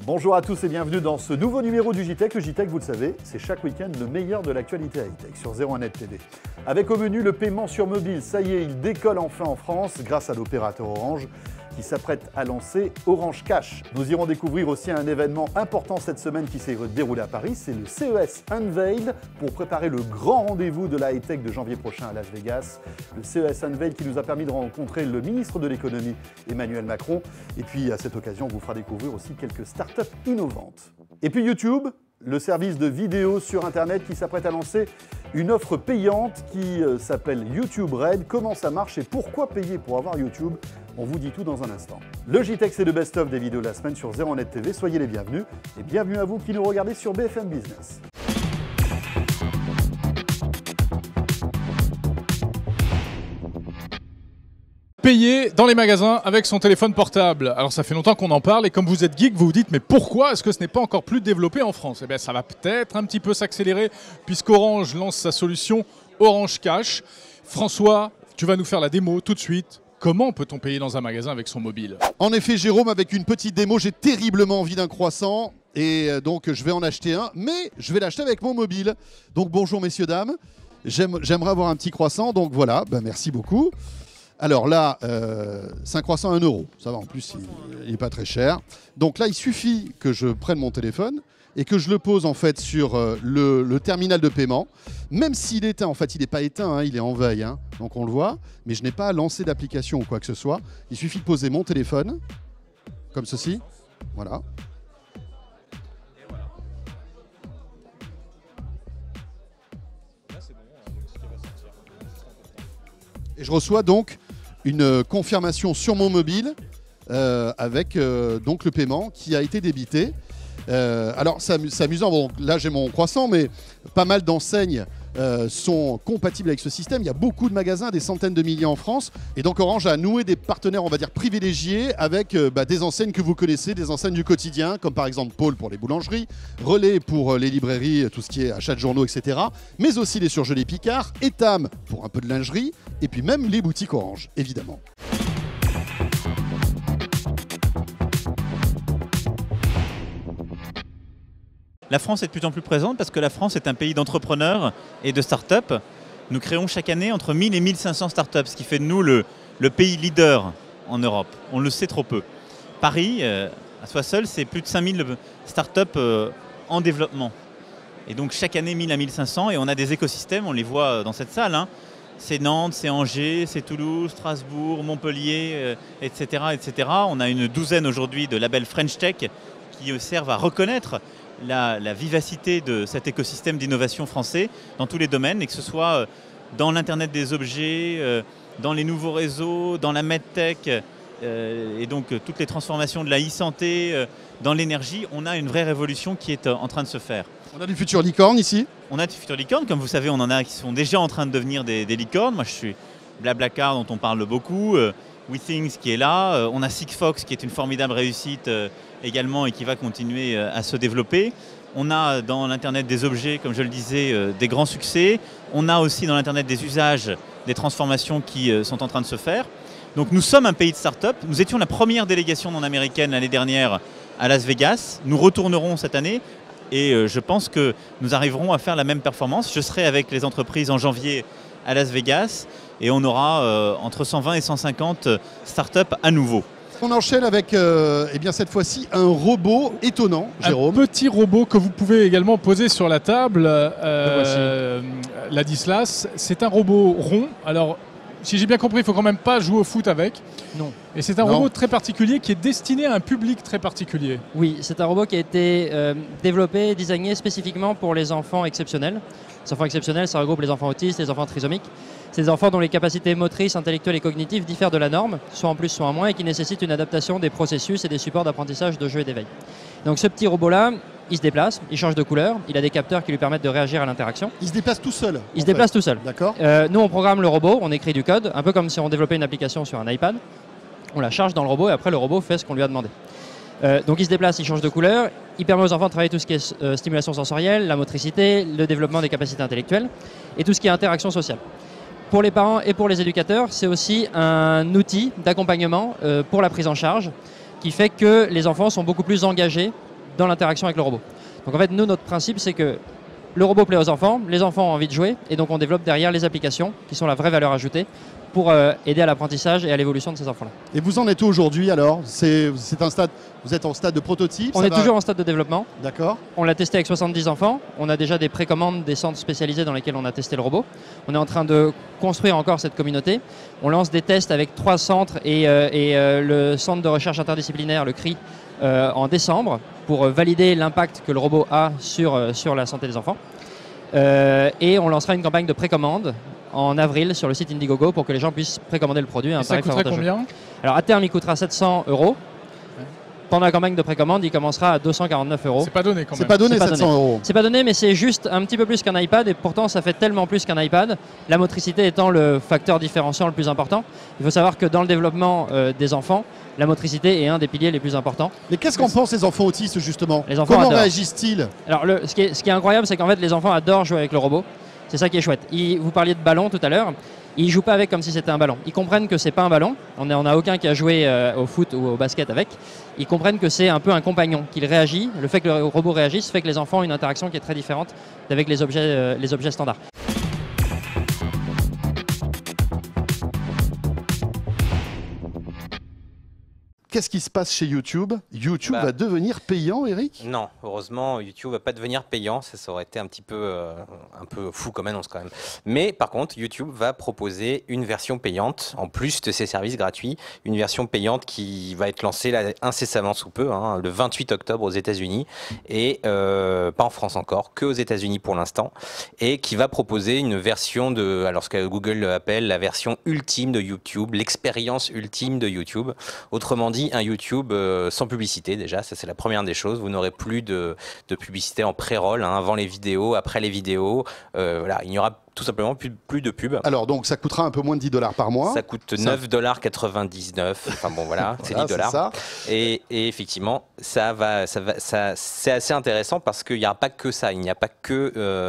Bonjour à tous et bienvenue dans ce nouveau numéro du JTech. Le JTech, vous le savez, c'est chaque week-end le meilleur de l'actualité high-tech sur 01net TV. Avec au menu le paiement sur mobile. Ça y est, il décolle enfin en France grâce à l'opérateur Orange qui s'apprête à lancer Orange Cash. Nous irons découvrir aussi un événement important cette semaine qui s'est déroulé à Paris. C'est le CES Unveiled pour préparer le grand rendez-vous de la high-tech de janvier prochain à Las Vegas. Le CES Unveiled qui nous a permis de rencontrer le ministre de l'économie Emmanuel Macron. Et puis à cette occasion, on vous fera découvrir aussi quelques startups innovantes. Et puis YouTube, le service de vidéo sur Internet qui s'apprête à lancer une offre payante qui s'appelle YouTube Red. Comment ça marche et pourquoi payer pour avoir YouTube? On vous dit tout dans un instant. Le JTech, c'est le best-of des vidéos de la semaine sur 01net TV. Soyez les bienvenus et bienvenue à vous qui nous regardez sur BFM Business. Payer dans les magasins avec son téléphone portable. Alors ça fait longtemps qu'on en parle et comme vous êtes geek, vous vous dites mais pourquoi est-ce que ce n'est pas encore plus développé en France? Eh bien ça va peut-être un petit peu s'accélérer puisqu'Orange lance sa solution Orange Cash. François, tu vas nous faire la démo tout de suite. Comment peut-on payer dans un magasin avec son mobile? En effet, Jérôme, avec une petite démo, j'ai terriblement envie d'un croissant et donc je vais en acheter un, mais je vais l'acheter avec mon mobile. Donc bonjour messieurs, dames, j'aimerais avoir un petit croissant, donc voilà, merci beaucoup. Alors là, c'est un croissant à 1 €, ça va, en plus il n'est pas très cher. Donc là, il suffit que je prenne mon téléphone et que je le pose en fait sur le terminal de paiement. Même s'il est éteint, en fait il n'est pas éteint, hein, il est en veille, hein, donc on le voit, mais je n'ai pas à lancer d'application ou quoi que ce soit. Il suffit de poser mon téléphone, comme ceci, voilà. Et je reçois donc une confirmation sur mon mobile avec donc le paiement qui a été débité. Alors c'est amusant, bon, là j'ai mon croissant, mais pas mal d'enseignes sont compatibles avec ce système. Il y a beaucoup de magasins, des centaines de milliers en France. Et donc Orange a noué des partenaires, on va dire, privilégiés avec des enseignes que vous connaissez, des enseignes du quotidien, comme par exemple Pôle pour les boulangeries, Relais pour les librairies, tout ce qui est achat de journaux, etc. Mais aussi les surgelés Picard, Etam pour un peu de lingerie, et puis même les boutiques Orange, évidemment. La France est de plus en plus présente parce que la France est un pays d'entrepreneurs et de start-up. Nous créons chaque année entre 1000 et 1500 start-up, ce qui fait de nous le pays leader en Europe. On le sait trop peu. Paris, à soi seul, c'est plus de 5000 start-up en développement. Et donc chaque année 1000 à 1500 et on a des écosystèmes, on les voit dans cette salle. Hein. C'est Nantes, c'est Angers, c'est Toulouse, Strasbourg, Montpellier, etc., etc. On a une douzaine aujourd'hui de labels French Tech qui servent à reconnaître la vivacité de cet écosystème d'innovation français dans tous les domaines, et que ce soit dans l'Internet des objets, dans les nouveaux réseaux, dans la medtech, et donc toutes les transformations de la e-santé, dans l'énergie, on a une vraie révolution qui est en train de se faire. On a du futur licorne ici. On a du futur licorne, comme vous savez, on en a qui sont déjà en train de devenir des licornes. Moi je suis Blablacar dont on parle beaucoup, WeThings qui est là, on a Sigfox qui est une formidable réussite également et qui va continuer à se développer. On a dans l'Internet des objets, comme je le disais, des grands succès. On a aussi dans l'Internet des usages, des transformations qui sont en train de se faire. Donc nous sommes un pays de start-up. Nous étions la première délégation non américaine l'année dernière à Las Vegas. Nous retournerons cette année et je pense que nous arriverons à faire la même performance. Je serai avec les entreprises en janvier à Las Vegas et on aura entre 120 et 150 start-up à nouveau. On enchaîne avec eh bien cette fois-ci un robot étonnant, Jérôme. Un petit robot que vous pouvez également poser sur la table, la Dislas. C'est un robot rond. Alors, si j'ai bien compris, il ne faut quand même pas jouer au foot avec. Non. Et c'est un robot très particulier qui est destiné à un public très particulier. Oui, c'est un robot qui a été développé, designé spécifiquement pour les enfants exceptionnels. Les enfants exceptionnels, ça regroupe les enfants autistes, les enfants trisomiques. C'est des enfants dont les capacités motrices, intellectuelles et cognitives diffèrent de la norme, soit en plus, soit en moins, et qui nécessitent une adaptation des processus et des supports d'apprentissage, de jeu et d'éveil. Donc ce petit robot-là, il se déplace, il change de couleur, il a des capteurs qui lui permettent de réagir à l'interaction. Il se déplace tout seul. Il se déplace tout seul. D'accord. Nous, on programme le robot, on écrit du code, un peu comme si on développait une application sur un iPad. On la charge dans le robot et après le robot fait ce qu'on lui a demandé. Donc il se déplace, il change de couleur, il permet aux enfants de travailler tout ce qui est stimulation sensorielle, la motricité, le développement des capacités intellectuelles et tout ce qui est interaction sociale. Pour les parents et pour les éducateurs, c'est aussi un outil d'accompagnement pour la prise en charge qui fait que les enfants sont beaucoup plus engagés dans l'interaction avec le robot. Donc en fait, nous, notre principe, c'est que le robot plaît aux enfants, les enfants ont envie de jouer, et donc on développe derrière les applications qui sont la vraie valeur ajoutée pour aider à l'apprentissage et à l'évolution de ces enfants-là. Et vous en êtes où aujourd'hui alors? C'est un stade, vous êtes en stade de prototype? On est toujours en stade de développement. D'accord. On l'a testé avec 70 enfants. On a déjà des précommandes des centres spécialisés dans lesquels on a testé le robot. On est en train de construire encore cette communauté. On lance des tests avec 3 centres et le centre de recherche interdisciplinaire, le CRI, en décembre pour valider l'impact que le robot a sur la santé des enfants. Et on lancera une campagne de précommande en avril sur le site Indiegogo pour que les gens puissent précommander le produit à un tarif avantageux. Ça coûterait combien? Alors à terme, il coûtera 700 €. Pendant la campagne de précommande, il commencera à 249 €. C'est pas donné quand même. C'est pas donné 700 €. C'est pas donné, mais c'est juste un petit peu plus qu'un iPad et pourtant ça fait tellement plus qu'un iPad, la motricité étant le facteur différenciant le plus important. Il faut savoir que dans le développement des enfants, la motricité est un des piliers les plus importants. Mais qu'est-ce qu'en pensent les enfants autistes justement? Les enfants Comment adorent. réagissent-ils? Alors ce qui est incroyable, c'est qu'en fait les enfants adorent jouer avec le robot. C'est ça qui est chouette. Vous parliez de ballon tout à l'heure. Ils ne jouent pas avec comme si c'était un ballon. Ils comprennent que c'est pas un ballon. On n'a aucun qui a joué au foot ou au basket avec. Ils comprennent que c'est un peu un compagnon, qu'il réagit. Le fait que le robot réagisse fait que les enfants ont une interaction qui est très différente avec les objets standards. Qu'est-ce qui se passe chez YouTube? YouTube va devenir payant, Eric? Non, heureusement, YouTube va pas devenir payant. Ça aurait été un peu fou comme annonce quand même. Mais par contre, YouTube va proposer une version payante, en plus de ses services gratuits. Une version payante qui va être lancée là, incessamment sous peu, hein, le 28 octobre aux États-Unis. Et pas en France encore, que aux États-Unis pour l'instant. Et qui va proposer une version de, alors ce que Google appelle la version ultime de YouTube, l'expérience ultime de YouTube. Autrement dit, un YouTube sans publicité déjà, ça c'est la première des choses. Vous n'aurez plus de publicité en pré-roll, hein, avant les vidéos, après les vidéos. Voilà, il n'y aura tout simplement plus de pub. Alors donc ça coûtera un peu moins de 10 $ par mois. Ça coûte 9,99 $. Enfin bon voilà, c'est 10 $. Et effectivement, c'est assez intéressant parce qu'il n'y a pas que ça. Il n'y a pas que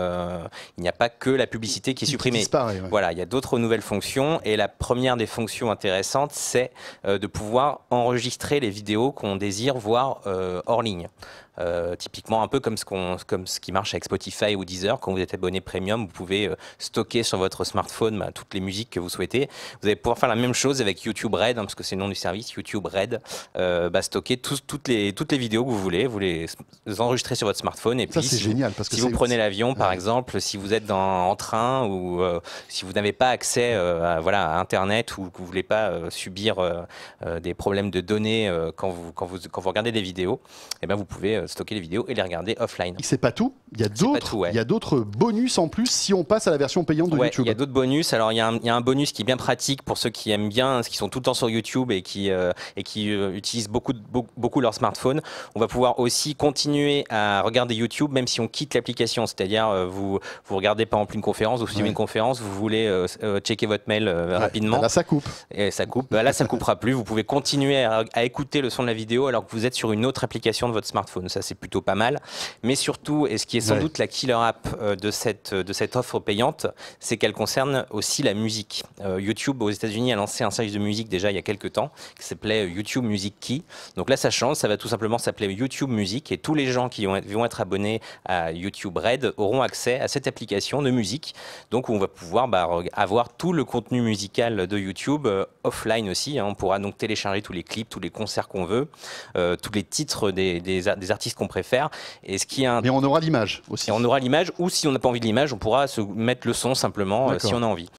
la publicité qui est supprimée. Disparaît, ouais. Voilà, il y a d'autres nouvelles fonctions. Et la première des fonctions intéressantes, c'est de pouvoir enregistrer les vidéos qu'on désire voir hors ligne. Typiquement un peu comme ce qui marche avec Spotify ou Deezer. Quand vous êtes abonné premium, vous pouvez stocker sur votre smartphone toutes les musiques que vous souhaitez. Vous allez pouvoir faire la même chose avec YouTube Red, hein, parce que c'est le nom du service, YouTube Red. Stocker toutes les vidéos que vous voulez, vous les enregistrez sur votre smartphone. Et puis, ça c'est génial parce que si vous prenez l'avion par exemple, si vous êtes en train ou si vous n'avez pas accès à Internet ou que vous ne voulez pas subir des problèmes de données quand vous regardez des vidéos, eh ben, vous pouvez stocker les vidéos et les regarder offline. C'est pas tout, il y a d'autres bonus en plus si on passe à la version payante de YouTube. Il y a d'autres bonus. Alors il y a un bonus qui est bien pratique pour ceux qui aiment bien, qui sont tout le temps sur YouTube et qui utilisent beaucoup leur smartphone. On va pouvoir aussi continuer à regarder YouTube même si on quitte l'application. C'est-à-dire vous regardez par exemple une conférence, vous suivez une conférence, vous voulez checker votre mail rapidement. Là ça coupe. Et ça coupe. Là ça coupera plus. Vous pouvez continuer à écouter le son de la vidéo alors que vous êtes sur une autre application de votre smartphone. Ça c'est plutôt pas mal. Mais surtout, et ce qui est sans doute la killer app de cette offre payante, c'est qu'elle concerne aussi la musique. YouTube aux États-Unis a lancé un service de musique déjà il y a quelques temps qui s'appelait YouTube Music Key. Donc là ça change, ça va tout simplement s'appeler YouTube Music et tous les gens qui vont être abonnés à YouTube Red auront accès à cette application de musique. Donc où on va pouvoir avoir tout le contenu musical de YouTube offline aussi. Hein. On pourra donc télécharger tous les clips, tous les concerts qu'on veut, tous les titres des artistes qu'on préfère. Et ce qui est Mais on aura l'image aussi. Et on aura l'image, ou si on n'a pas envie de l'image, on pourra se mettre le son simplement si on a envie.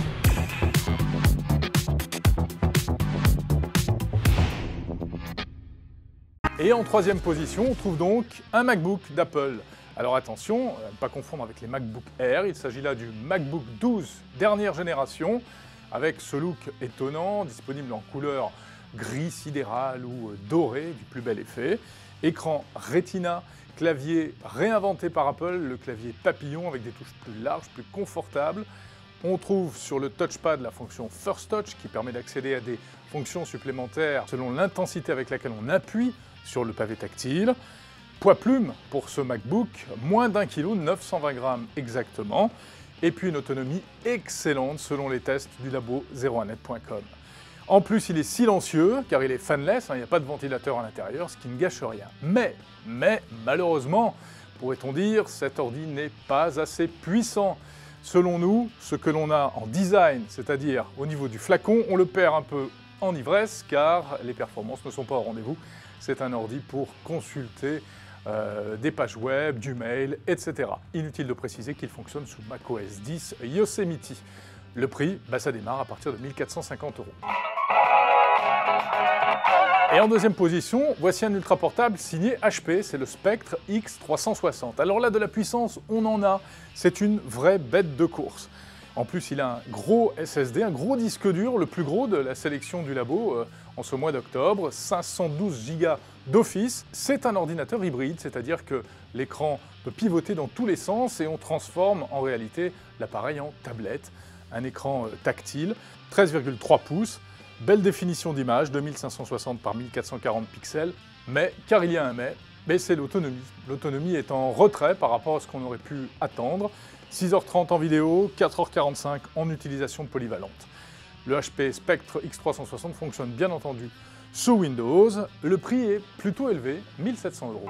Et en troisième position, on trouve donc un MacBook d'Apple. Alors attention, à ne pas confondre avec les MacBook Air, il s'agit là du MacBook 12 dernière génération, avec ce look étonnant, disponible en couleur gris sidéral ou doré, du plus bel effet. Écran Retina, clavier réinventé par Apple, le clavier papillon avec des touches plus larges, plus confortables. On trouve sur le touchpad la fonction First Touch qui permet d'accéder à des fonctions supplémentaires selon l'intensité avec laquelle on appuie sur le pavé tactile. Poids plume pour ce MacBook, moins d'1 kg, 920 grammes exactement. Et puis une autonomie excellente selon les tests du labo 01net.com. En plus, il est silencieux, car il est fanless, il n'y a pas de ventilateur à l'intérieur, ce qui ne gâche rien. Mais malheureusement, pourrait-on dire, cet ordi n'est pas assez puissant. Selon nous, ce que l'on a en design, c'est-à-dire au niveau du flacon, on le perd un peu en ivresse, car les performances ne sont pas au rendez-vous. C'est un ordi pour consulter des pages web, du mail, etc. Inutile de préciser qu'il fonctionne sous macOS 10 Yosemite. Le prix, ça démarre à partir de 1 450 €. Et en deuxième position, voici un ultra portable signé HP, c'est le Spectre X360. Alors là, de la puissance, on en a, c'est une vraie bête de course. En plus, il a un gros SSD, un gros disque dur, le plus gros de la sélection du labo en ce mois d'octobre, 512 Go d'office. C'est un ordinateur hybride, c'est-à-dire que l'écran peut pivoter dans tous les sens et on transforme en réalité l'appareil en tablette. Un écran tactile, 13,3 pouces, belle définition d'image, 2560 par 1440 pixels, mais, car il y a un mais c'est l'autonomie. L'autonomie est en retrait par rapport à ce qu'on aurait pu attendre. 6h30 en vidéo, 4h45 en utilisation polyvalente. Le HP Spectre X360 fonctionne bien entendu sous Windows. Le prix est plutôt élevé, 1 700 €.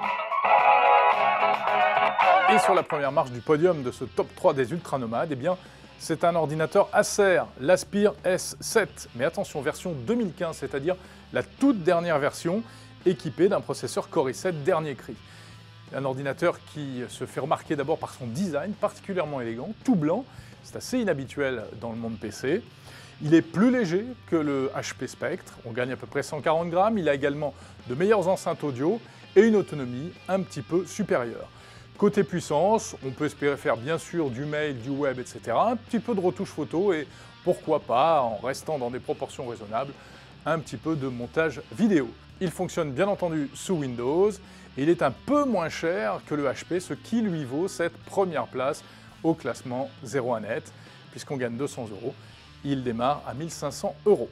Et sur la première marche du podium de ce top 3 des ultra-nomades, eh bien, c'est un ordinateur Acer, l'Aspire S7. Mais attention, version 2015, c'est-à-dire la toute dernière version, équipée d'un processeur Core i7 dernier cri. Un ordinateur qui se fait remarquer d'abord par son design particulièrement élégant, tout blanc, c'est assez inhabituel dans le monde PC. Il est plus léger que le HP Spectre, on gagne à peu près 140 grammes, il a également de meilleures enceintes audio et une autonomie un petit peu supérieure. Côté puissance, on peut espérer faire bien sûr du mail, du web, etc. Un petit peu de retouche photo et pourquoi pas, en restant dans des proportions raisonnables, un petit peu de montage vidéo. Il fonctionne bien entendu sous Windows et il est un peu moins cher que le HP, ce qui lui vaut cette première place au classement 01net, puisqu'on gagne 200 €. Il démarre à 1 500 €.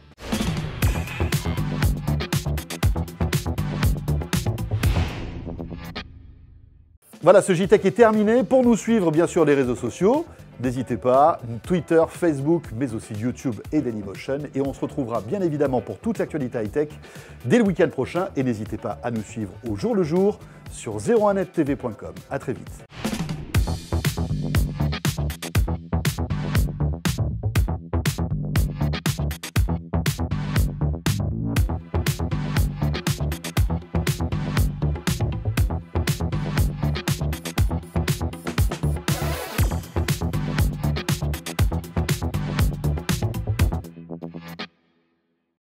Voilà, ce JTech est terminé. Pour nous suivre, bien sûr, les réseaux sociaux, n'hésitez pas, Twitter, Facebook, mais aussi YouTube et Dailymotion. Et on se retrouvera bien évidemment pour toute l'actualité high-tech dès le week-end prochain. Et n'hésitez pas à nous suivre au jour le jour sur 01nettv.com. À très vite.